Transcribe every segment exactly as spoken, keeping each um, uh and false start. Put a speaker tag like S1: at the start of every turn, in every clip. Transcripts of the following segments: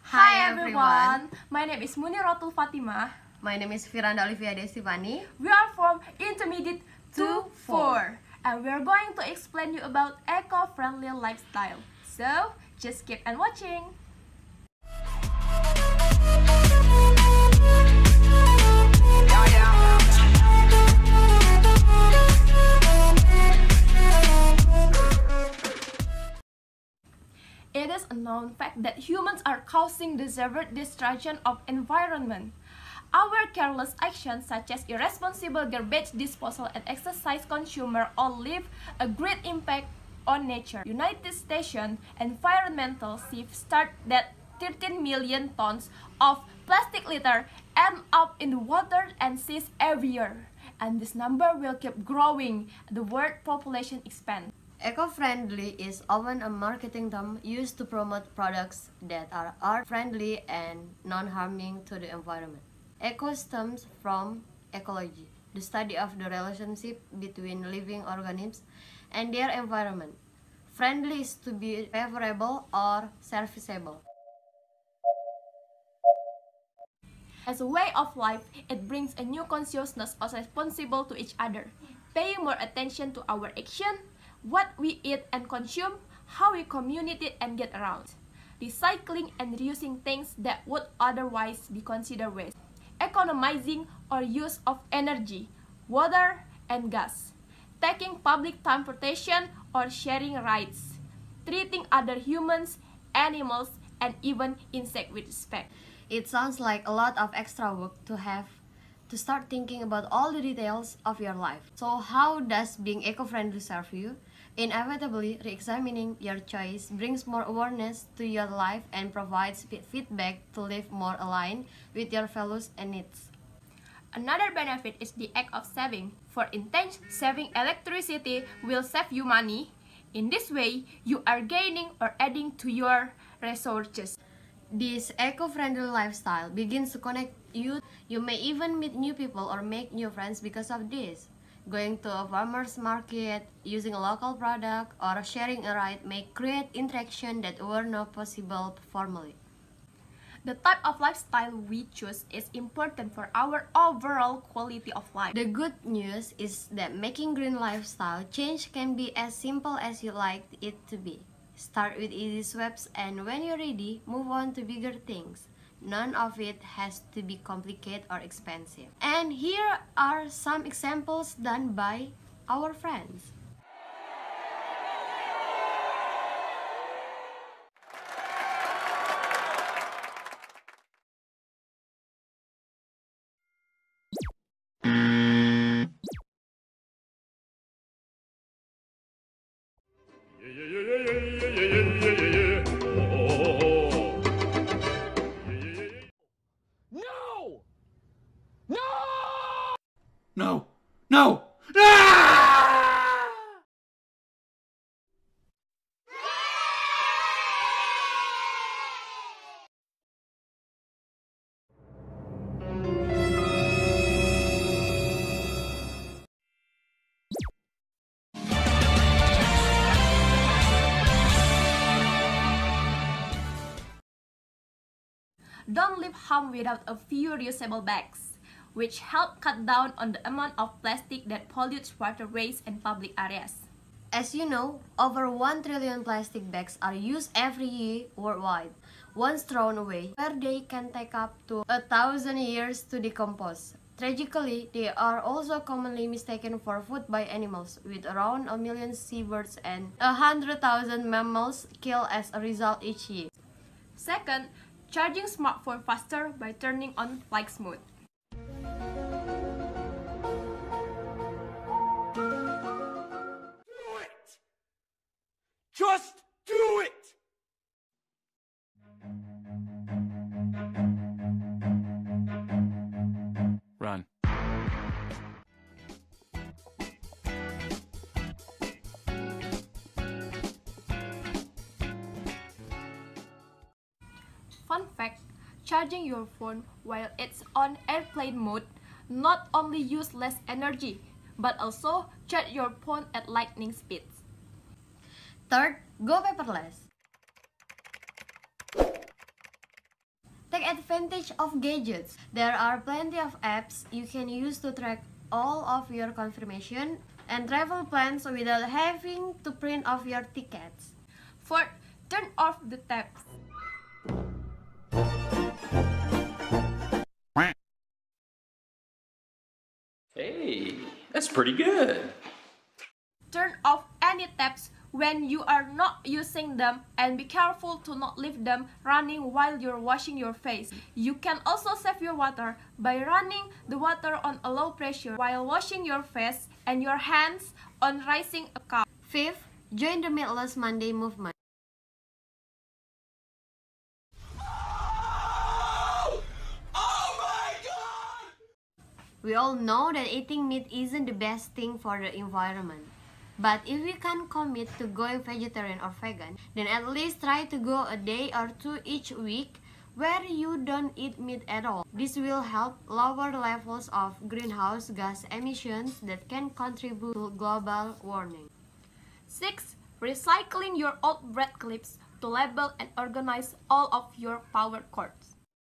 S1: Hi everyone, my name is Muniratul Fatimah.
S2: My name is Firanda Olivia Destivani.
S1: We are from Intermediate two four and we are going to explain you about eco-friendly lifestyle. So, just keep on watching. It is a known fact that humans are causing the severe destruction of environment. Our careless actions such as irresponsible garbage disposal and excessive consumer all leave a great impact on nature. United States environmental chief state that thirteen million tons of plastic litter end up in the water and seas every year. And this number will keep growing as the world population expands.
S2: Eco-friendly is often a marketing term used to promote products that are earth-friendly and non-harming to the environment. Eco stems from ecology, the study of the relationship between living organisms and their environment. Friendly is to be favorable or serviceable.
S1: As a way of life, it brings a new consciousness of responsible to each other, paying more attention to our action, what we eat and consume, how we communicate and get around, recycling and reusing things that would otherwise be considered waste, economizing our use of energy, water, and gas, taking public transportation or sharing rides, treating other humans, animals, and even insects with respect.
S2: It sounds like a lot of extra work to have to start thinking about all the details of your life. So how does being eco-friendly serve you? Inevitably, re-examining your choice brings more awareness to your life and provides feedback to live more aligned with your values and needs.
S1: Another benefit is the act of saving. For instance, saving electricity will save you money. In this way, you are gaining or adding to your resources.
S2: This eco-friendly lifestyle begins to connect you. You may even meet new people or make new friends because of this. Going to a farmer's market, using a local product, or sharing a ride may create interaction that were not possible formerly.
S1: The type of lifestyle we choose is important for our overall quality of life.
S2: The good news is that making green lifestyle change can be as simple as you like it to be. Start with easy swaps, and when you're ready, move on to bigger things. None of it has to be complicated or expensive. And here are some examples done by our friends.
S3: No! No! Ah!
S1: Don't leave home without a few reusable bags, which help cut down on the amount of plastic that pollutes waterways and public areas.
S2: As you know, over one trillion plastic bags are used every year worldwide. Once thrown away, where they can take up to a thousand years to decompose. Tragically, they are also commonly mistaken for food by animals, with around a million seabirds and a hundred thousand mammals killed as a result each year.
S1: Second, charging smartphone faster by turning on flight mode.
S3: Do it! Just do it! Run.
S1: Fun fact, charging your phone while it's on airplane mode not only use less energy, but also charge your phone at lightning speeds.
S2: Third, go paperless. Take advantage of gadgets. There are plenty of apps you can use to track all of your confirmation and travel plans without having to print off your tickets.
S1: Fourth, turn off the taps.
S4: Hey, that's pretty good.
S1: Turn off any taps when you are not using them and be careful to not leave them running while you're washing your face. You can also save your water by running the water on a low pressure while washing your face and your hands on rising a cup.
S2: Fifth, join the Meatless Monday movement. We all know that eating meat isn't the best thing for the environment. But if you can't commit to going vegetarian or vegan, then at least try to go a day or two each week where you don't eat meat at all. This will help lower levels of greenhouse gas emissions that can contribute to global warming.
S1: Six, recycling your old bread clips to label and organize all of your power cords.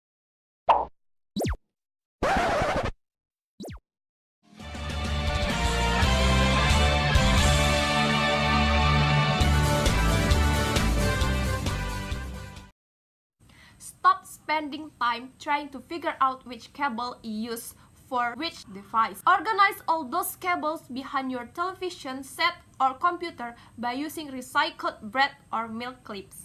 S1: Stop spending time trying to figure out which cable you use for which device. Organize all those cables behind your television set or computer by using recycled bread or milk clips.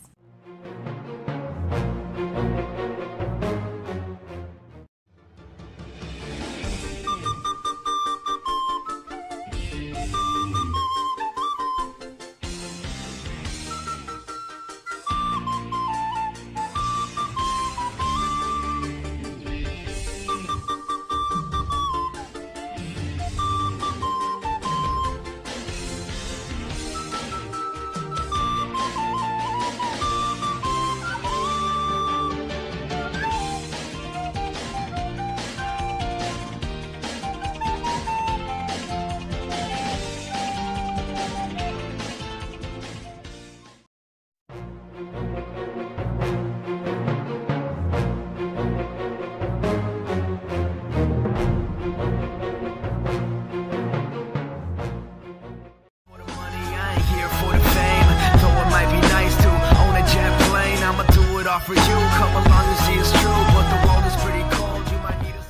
S5: For you, come along and see it's true, but the world is pretty cold, you might need a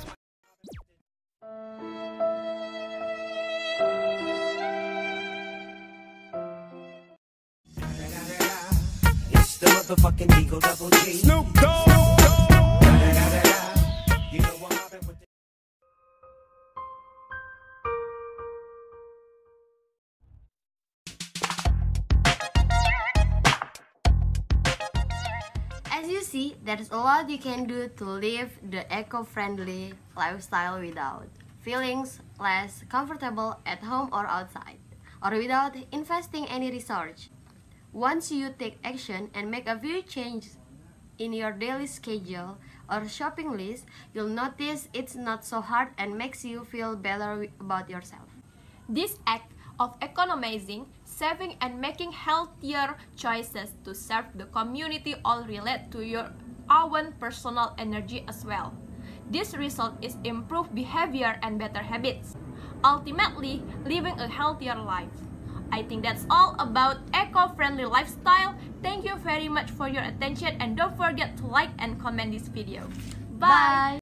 S5: It's the motherfucking Eagle Double G. Snoop Dogg. You know what happened with
S2: As you see, there's a lot you can do to live the eco-friendly lifestyle without feeling less comfortable at home or outside, or without investing any research. Once you take action and make a few changes in your daily schedule or shopping list, you'll notice it's not so hard and makes you feel better about yourself.
S1: This act of economizing, saving, and making healthier choices to serve the community all relate to your own personal energy as well. This result is improved behavior and better habits, ultimately living a healthier life. I think that's all about eco-friendly lifestyle. Thank you very much for your attention and don't forget to like and comment this video. Bye! Bye.